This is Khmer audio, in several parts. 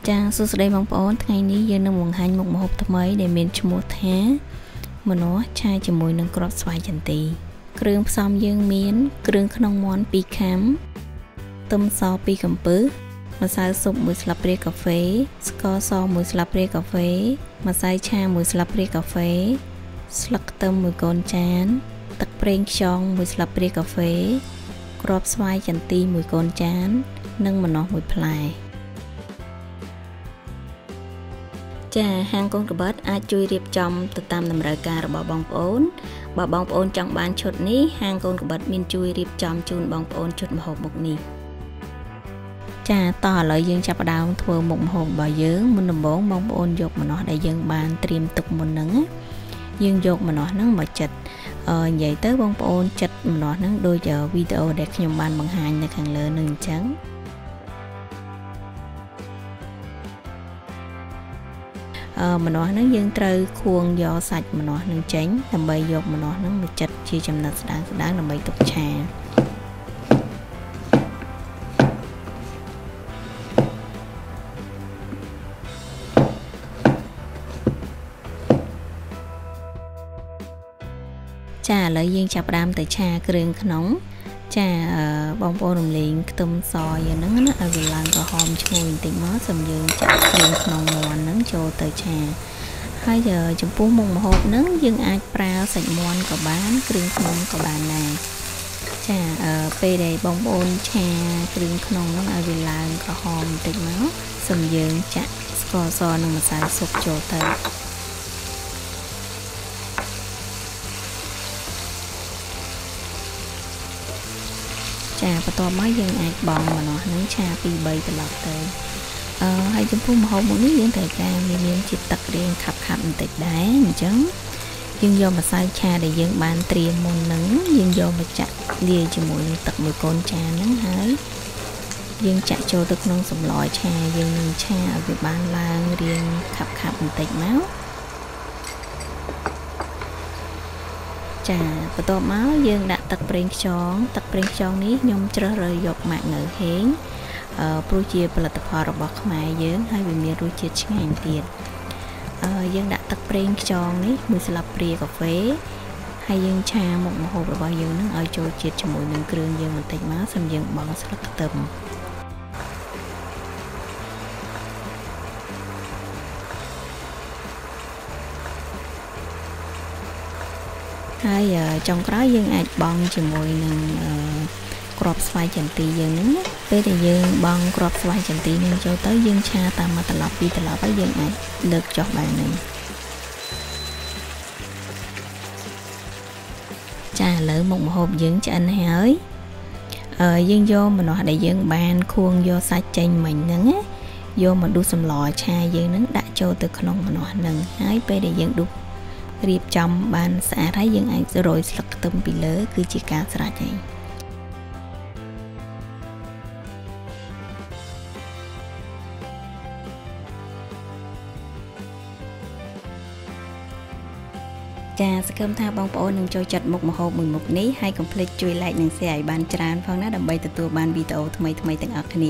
Cha số đây bóng bóng ngày ní giờ nâng một hành một hộp thầm ấy để miền chung một tháng mà nó chai chỉ mùi nâng crop xoay chân tì kêu xóm dương miến kêu khăn món pi cám tôm so pi cầm bứ mà sai sụp mùi slapre cà phê sco so mùi slapre cà phê mà sai cha mùi slapre cà phê slak tôm mùi con chán tắc preng chong mùi slapre cà phê crop xoay chân tì mùi con chán nâng mà nó mùi plai cha hàng con robot ai chui riệp trong từ tam nằm rời ca bỏ bong ôn trong ban chốt ní hàng con robot miên chui riệp trong chun bong ôn chốt một hộp một ní cha to lợi dương chập đào thua một hộp bò dướng muốn nằm bốn bong ôn dột mà nó đại dương ban tiêm tục một nắng dương dột mà nó nắng mà chật vậy tới bong ôn chật mà nó nắng đôi giờ video đẹp nhom ban bằng hai là càng lớn nương trắng mà nó dân trơi khuôn do sạch mà nó nâng tránh làm bầy dột mà nó nâng một chật chia chầm nát đáng làm bầy tục trà trà lợi dân chạp đam tới trà kêu nóng trà bông bông đồng liền tôm sò giờ nắng ở vì làm có hòm chui tiền nó sầm dương chặt kêu nóng mòn nắng trôi tới trà ហើយចំពោះមុខម្ហូបហ្នឹងយើងអាចប្រើសាច់មាន់ក៏បានគ្រឿងក្នុងក៏បានដែរចាពេលដែលបងប្អូនឆាគ្រឿងក្នុងហ្នឹងឲ្យវាឡើងក្រហមបន្តិចមកសូមយើងចាក់ស្ករសនិងម្សៅស៊ុបចូលទៅចាបន្ទាប់មកយើងអាចបង់ម្នាស់ហ្នឹងឆាពី 3 ត្រឡប់ទៅហើយចំពោះម្ហូបមួយនេះយើងត្រូវការមានជាតិទឹករៀងខាប់បន្តិចដែរអញ្ចឹងយើងយកម្សៅឆាដែលយើងបានត្រៀមមុនហ្នឹងយើងយកមកចាក់លាយជាមួយនឹងទឹកមួយកូនចានហ្នឹងហើយយើងចាក់ចូលទៅក្នុងសម្លឆាយើងនឹងឆាឲ្យវាបានឡើងរៀងខាប់បន្តិចមកចាបន្ទាប់មកយើងដាក់ទឹកប្រេងខ្យងនេះខ្ញុំជ្រើសរើសយកម៉ាក់ងៅហេងព្រោះជាផលិតផលរបស់ខ្មែរយើងហើយវាមានរសជាតិឆ្ងាញ់ទៀតយើងដាក់ទឹកប្រេងខ្យងនេះមួយស្លាបព្រាកាហ្វេហើយយើងឆាមុខម្ហូបរបស់យើងនឹងឲ្យចូលជាតិជាមួយនឹងគ្រឿងយើងបន្តិចមកសិនយើងបង់ស្លឹកខ្ទឹមហើយចុងក្រោយយើងអាចបង់ជាមួយនឹងក្របស្វាយចន្ទីយើងហ្នឹងពេលដែលយើងបង់ក្របស្វាយចន្ទីនេះចូលទៅយើងឆាតាមមួយត្រឡប់ពីរត្រឡប់ហើយយើងអាចលើកចុះបានហ្នឹងចាឥឡូវមុខម្ហូបយើងឆ្អិនហើយយើងយកម្នាស់ដែលយើងបានខួងយកសាច់ចេញមិញហ្នឹងយកមកដួសសម្លឆាយើងហ្នឹងដាក់ចូលទៅក្នុងម្នាស់ហ្នឹងហើយពេលដែលយើងដួសរៀបចំបានស្អាតហើយយើងអាចរោយស្លឹកខ្ទឹមពីលើគឺជាការស្រេចហើយចាសង្ឃឹមថាបងប្អូននឹងចូលចិត្តមុខម្ហូបមួយមុខនេះហើយកុំភ្លេចជួយ like និង share ឲ្យបានច្រើនផងណាដើម្បីទទួលបានវីដេអូថ្មីៗទាំងអស់គ្នា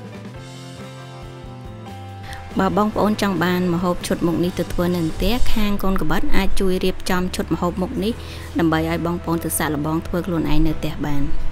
បើបងប្អូនចង់បានម្ហូបឈុតមុខនេះទៅធ្វើនៅផ្ទះខាងកូនកបិតអាចជួយរៀបចំឈុតម្ហូបមុខនេះដើម្បីឲ្យបងប្អូនទៅសាកល្បងធ្វើខ្លួនឯងនៅផ្ទះបាន